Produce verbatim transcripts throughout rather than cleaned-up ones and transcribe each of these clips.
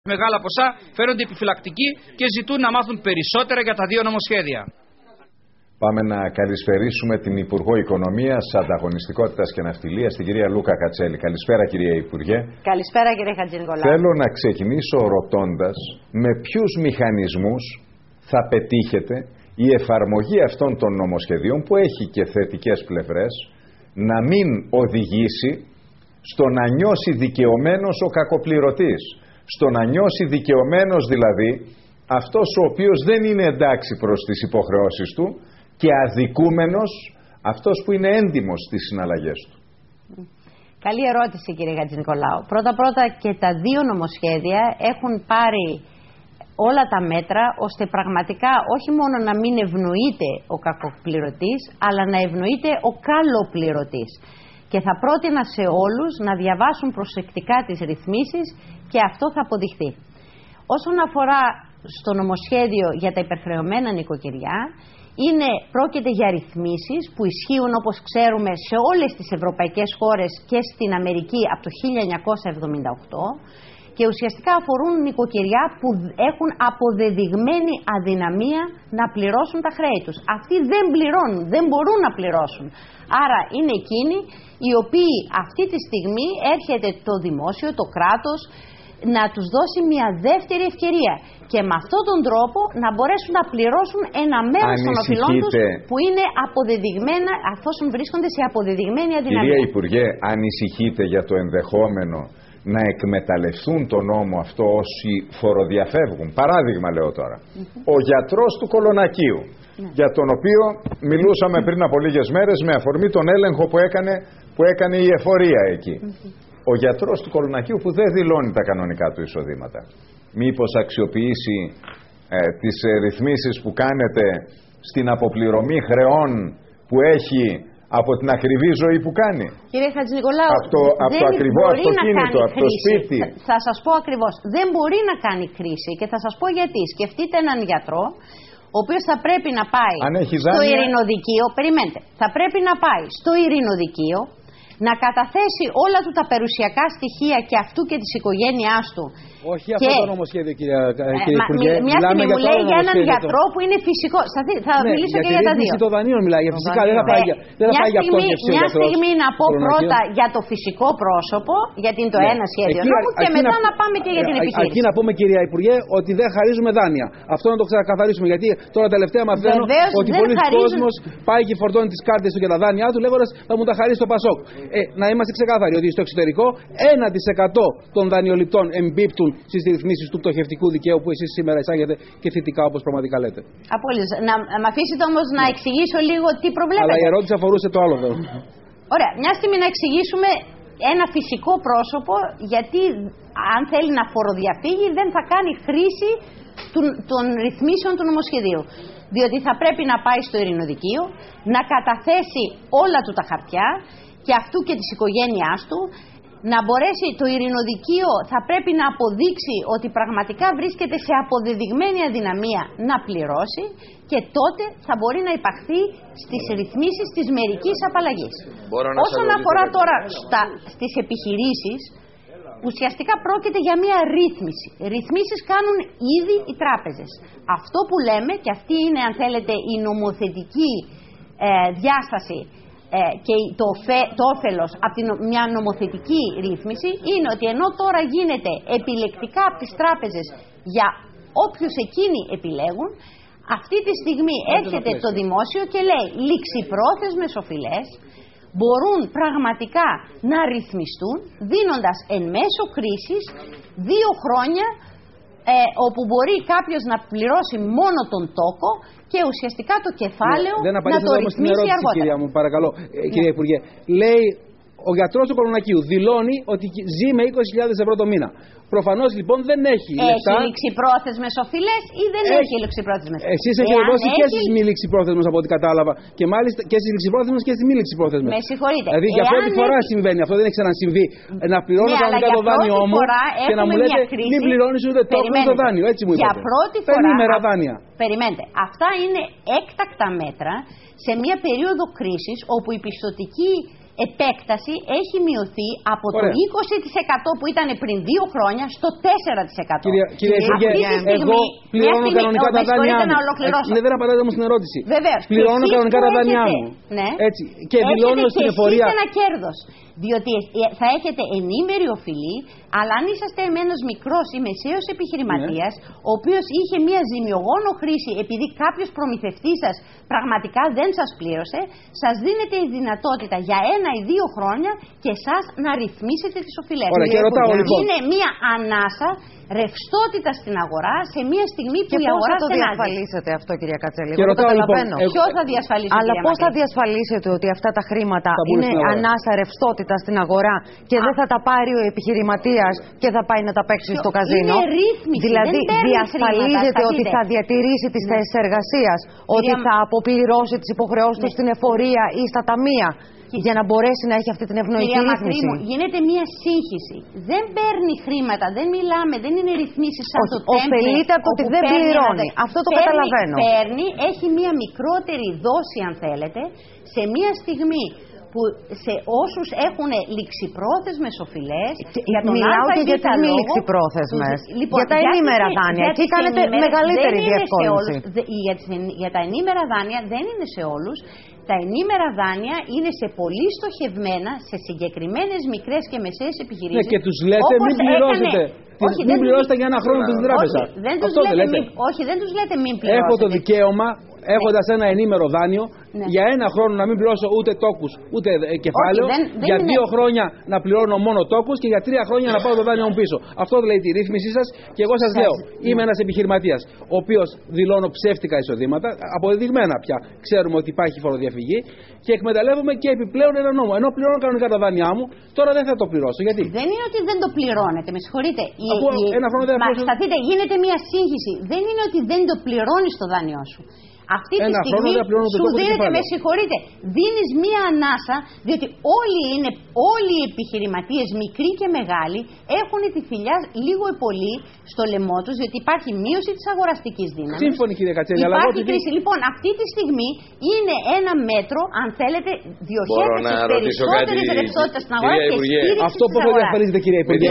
Μεγάλα ποσά φαίνονται επιφυλακτικοί και ζητούν να μάθουν περισσότερα για τα δύο νομοσχέδια. Πάμε να καλησπερίσουμε την Υπουργό Οικονομίας, Ανταγωνιστικότητας και Ναυτιλίας, την κυρία Λούκα Κατσέλη. Καλησπέρα, κυρία Υπουργέ. Καλησπέρα, κύριε Χατζηνικολάου. Θέλω να ξεκινήσω ρωτώντας με ποιους μηχανισμούς θα πετύχετε η εφαρμογή αυτών των νομοσχεδίων, που έχει και θετικές πλευρές, να μην οδηγήσει στο να νιώσει δικαιωμένος ο κακοπληρωτής. Στο να νιώσει δικαιωμένος δηλαδή αυτός ο οποίος δεν είναι εντάξει προς τις υποχρεώσεις του και αδικούμενος αυτός που είναι έντιμος στις συναλλαγές του. Καλή ερώτηση, κύριε Χατζηνικολάου. Πρώτα-πρώτα και τα δύο νομοσχέδια έχουν πάρει όλα τα μέτρα ώστε πραγματικά όχι μόνο να μην ευνοείται ο κακοπληρωτής, αλλά να ευνοείται ο καλοπληρωτής. Και θα πρότεινα σε όλους να διαβάσουν προσεκτικά τις ρυθμίσεις και αυτό θα αποδειχθεί. Όσον αφορά στο νομοσχέδιο για τα υπερχρεωμένα νοικοκυριά, είναι, πρόκειται για ρυθμίσεις που ισχύουν, όπως ξέρουμε, σε όλες τις ευρωπαϊκές χώρες και στην Αμερική από το χίλια εννιακόσια εβδομήντα οκτώ και ουσιαστικά αφορούν νοικοκυριά που έχουν αποδεδειγμένη αδυναμία να πληρώσουν τα χρέη τους. Αυτοί δεν πληρώνουν, δεν μπορούν να πληρώσουν. Άρα είναι εκείνοι οι οποίοι αυτή τη στιγμή έρχεται το δημόσιο, το κράτος, να τους δώσει μια δεύτερη ευκαιρία και με αυτόν τον τρόπο να μπορέσουν να πληρώσουν ένα μέρος των οφειλών τους που είναι αποδεδειγμένα, αφόσον βρίσκονται σε αποδεδειγμένη αδυναμία. Κυρία Υπουργέ, ανησυχείτε για το ενδεχόμενο να εκμεταλλευτούν τον νόμο αυτό όσοι φοροδιαφεύγουν? Παράδειγμα λέω τώρα, mm-hmm. ο γιατρός του Κολονακίου, mm-hmm. για τον οποίο μιλούσαμε πριν από λίγες μέρες με αφορμή τον έλεγχο που έκανε, που έκανε η εφορία εκεί. Mm-hmm. Ο γιατρός του Κολονακίου που δεν δηλώνει τα κανονικά του εισοδήματα, μήπως αξιοποιήσει ε, τις ε, ρυθμίσεις που κάνετε στην αποπληρωμή χρεών που έχει από την ακριβή ζωή που κάνει? Κύριε Χατζηνικολάου, από το, από το ακριβό αυτοκίνητο, από το σπίτι. Θα, θα σας πω ακριβώς, δεν μπορεί να κάνει κρίση και θα σας πω γιατί. Σκεφτείτε έναν γιατρό ο οποίος θα πρέπει να πάει στο ειρηνοδικείο, περιμένετε, θα πρέπει να πάει στο ειρηνοδικείο, να καταθέσει όλα του τα περιουσιακά στοιχεία και αυτού και της οικογένειάς του. Όχι και... αυτό το νομοσχέδιο, κύριε, κύριε ε, Υπουργέ. Μια στιγμή μου λέει για έναν γιατρό που είναι φυσικό. Θα, θα ναι, μιλήσω για και για τα δύο. Για το δανείο μιλάει. Για φυσικά δεν θα πάει, ε, δεν θα πάει για αυτό. Μια στιγμή να πω πρώτα για το φυσικό πρόσωπο, γιατί είναι το ναι. ένα σχέδιο νόμου, και μετά να πάμε και για την επιχείρηση. Aquí να πούμε, κυρία Υπουργέ, ότι δεν χαρίζουμε δάνεια. Αυτό να το ξεκαθαρίσουμε. Γιατί τώρα τελευταία μαθαίνω ότι πολλοί κόσμος πάει και φορτώνει τις κάρτες του για τα δάνειά του, λέγοντας θα μου τα χαρίσει το Πασόκ. Να είμαστε ξεκάθαροι ότι στο εξωτερικό ένα τοις εκατό των δανειοληπτών εμπίπτουν στις ρυθμίσεις του πτωχευτικού δικαίου που εσείς σήμερα εισάγετε και θετικά, όπως πραγματικά λέτε. Απόλυτα. Να μ' αφήσετε όμως να εξηγήσω λίγο τι προβλέπετε. Αλλά η ερώτηση αφορούσε το άλλο βέβαια. Ωραία. Μια στιγμή να εξηγήσουμε ένα φυσικό πρόσωπο, γιατί αν θέλει να φοροδιαφύγει δεν θα κάνει χρήση των, των ρυθμίσεων του νομοσχεδίου. Διότι θα πρέπει να πάει στο ειρηνοδικείο, να καταθέσει όλα του τα χαρτιά και αυτού και της οικογένειάς του, να μπορέσει το ειρηνοδικείο θα πρέπει να αποδείξει ότι πραγματικά βρίσκεται σε αποδεδειγμένη αδυναμία να πληρώσει και τότε θα μπορεί να υπαχθεί στις ρυθμίσεις της μερικής απαλλαγής. Όσον αφορά τώρα στα, στις επιχειρήσεις, ουσιαστικά πρόκειται για μια ρύθμιση. Ρυθμίσεις κάνουν ήδη οι τράπεζες. Αυτό που λέμε, και αυτή είναι αν θέλετε η νομοθετική ε, διάσταση και το, το όφελος από την, μια νομοθετική ρύθμιση, είναι ότι ενώ τώρα γίνεται επιλεκτικά από τις τράπεζες για όποιους εκείνοι επιλέγουν, αυτή τη στιγμή έρχεται το δημόσιο και λέει ληξιπρόθεσμες οφειλές μπορούν πραγματικά να ρυθμιστούν δίνοντας εν μέσω κρίσης δύο χρόνια ε, όπου μπορεί κάποιος να πληρώσει μόνο τον τόκο και ουσιαστικά το κεφάλαιο ναι, να το ρυθμίσει αργότερα. Κυρία μου, παρακαλώ, ε, κύριε Υπουργέ, λέει ο γιατρός του Κολονακίου δηλώνει ότι ζει με είκοσι χιλιάδες ευρώ το μήνα. Προφανώς λοιπόν δεν έχει λεφτά. Έχει ληξιπρόθεσμες οφειλές ή δεν έχει, έχει ληξιπρόθεσμες? Εσείς έχετε δώσει έχει... και στις μη ληξιπρόθεσμες από ό,τι κατάλαβα. Και μάλιστα και στις ληξιπρόθεσμες και στις μη ληξιπρόθεσμες. Με συγχωρείτε. Δηλαδή για πρώτη Εάν φορά έχει... συμβαίνει αυτό, δεν έχει ξανασυμβεί. Να πληρώνω ναι, κανονικά το δάνειό μου και να μου λέτε μην πληρώνεις ούτε το το δάνειο. Έτσι μου είπατε. Για πρώτη φορά. δάνεια. Περιμένετε. Αυτά είναι έκτακτα μέτρα σε μια περίοδο κρίσης όπου η πιστωτική επέκταση έχει μειωθεί από το είκοσι τοις εκατό που ήταν πριν δύο χρόνια στο τέσσερα τοις εκατό. Κύριε, κύριε Υπουργέ, εγώ πληρώνω κανονικά τα δάνειά μου. Ναι, δεν απαντάτε όμως στην ερώτηση. Βεβαίως. Πληρώνω κανονικά τα δάνειά μου. Ναι. Έτσι. Και δηλώνω στην εφορία. Έχετε ένα κέρδος. Διότι θα έχετε ενήμερη οφειλή, αλλά αν είσαστε ένας μικρός ή μεσαίος επιχειρηματίας, ναι. ο οποίος είχε μία ζημιογόνο χρήση επειδή κάποιος προμηθευτής σας πραγματικά δεν σας πλήρωσε, σας δίνεται η δυνατότητα για ένα ή δύο χρόνια και εσάς να ρυθμίσετε τις οφειλές. Ωραία, και ρωτάω, λοιπόν. Είναι μία ανάσα ρευστότητα στην αγορά σε μία στιγμή που και η αγορά στενάζει. Και πώς θα το διασφαλίσετε αυτό, κυρία Κατσέλη? Και ρωτάω, λοιπόν, ποιος θα διασφαλίσει? Αλλά πώς θα διασφαλίσετε ότι αυτά τα χρήματα είναι ανάσα ρευστότητα στην αγορά και Α. δεν θα τα πάρει ο επιχειρηματίας και θα πάει να τα παίξει στο καζίνο? Είναι ρύθμιση. Δηλαδή, διασφαλίζετε ότι θα διατηρήσει τις ναι. θέσεις εργασίας, ότι θα αποπληρώσει τις υποχρεώσεις ναι. του στην εφορία ή στα ταμεία, για να μπορέσει να έχει αυτή την ευνοϊκή Κυρία ρύθμιση. Μακρύμου, γίνεται μία σύγχυση. Δεν παίρνει χρήματα, δεν μιλάμε, δεν είναι ρυθμίσεις σαν το τέμπλε. Ωφελείται από το ότι δεν πληρώνει. Ένα... Αυτό το παίρνει, καταλαβαίνω. Παίρνει, έχει μία μικρότερη δόση, αν θέλετε, σε μία στιγμή που σε όσους έχουν ληξιπρόθεσμες οφειλές. Μιλάω και για τις μη ληξιπρόθεσμες. Λοιπόν, για τα ενήμερα δάνεια. Εκεί κάνετε μεγαλύτερη διευκόλυνση. Για, για τα ενήμερα δάνεια δεν είναι σε όλους. Τα ενήμερα δάνεια είναι σε πολύ στοχευμένα, σε συγκεκριμένες μικρές και μεσαίες επιχειρήσεις. Ναι, και τους λέτε μην πληρώσετε. Έκανε... Όχι, μην πληρώσετε για ένα χρόνο την τράπεζα. Όχι, δεν τους λέτε, λέτε. Μην... Όχι, δεν τους λέτε μην πληρώσετε. Έχω το δικαίωμα, έχοντας ναι. ένα ενήμερο δάνειο, ναι. για ένα χρόνο να μην πληρώσω ούτε τόκους ούτε κεφάλαιο, όχι, δεν, δεν για είναι... δύο χρόνια να πληρώνω μόνο τόκους και για τρία χρόνια να πάω το δάνειο μου πίσω. Αυτό λέει τη ρύθμισή σας και εγώ σας λέω, ναι. είμαι ένας επιχειρηματίας, ο οποίος δηλώνω ψεύτικα εισοδήματα, αποδεδειγμένα πια ξέρουμε ότι υπάρχει φοροδιαφυγή και εκμεταλλεύομαι και επιπλέον ένα νόμο. Ενώ πληρώνω κανονικά τα δάνειά μου, τώρα δεν θα το πληρώσω. Γιατί? Δεν είναι ότι δεν το πληρώνετε, με συγχωρείτε. Αφού η... ένα χρόνο δεν θα πληρώσω. Μα σταθείτε, γίνεται μια σύγχυση. Δεν είναι ότι δεν το πληρώνεις το δάνειό σου. Αυτή τη Ένα στιγμή σου δίνεται, με συγχωρείτε, δίνεις μία ανάσα, διότι όλοι, είναι, όλοι οι επιχειρηματίες, μικροί και μεγάλοι, έχουν τη φιλιά λίγο ή πολύ στο λαιμό τους, διότι υπάρχει μείωση της αγοραστικής δύναμης. Σύμφωνη, κύριε Κατσέλη, αλλά υπάρχει κρίση. Ότι... Λοιπόν, αυτή τη στιγμή είναι ένα μέτρο, αν θέλετε, διοχέτευση περισσότερης ρευστότητας στην αγορά και στήριξης αυτό πώς θα διασφαλίζετε, κύριε Υπουργέ?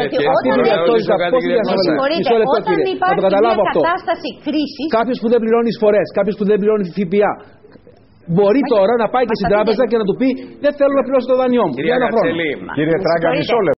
Όταν υπάρχει μια κατάσταση κρίσης. Κάποιος που δεν πληρώνει εισφορές, κάποιος που δεν πληρώνει ΦΠΑ. Μπορεί τώρα να πάει και στην τράπεζα και να του πει δεν θέλω να πληρώσω το δάνειό μου. Κύριε Τράγκα, μισό λεπτό.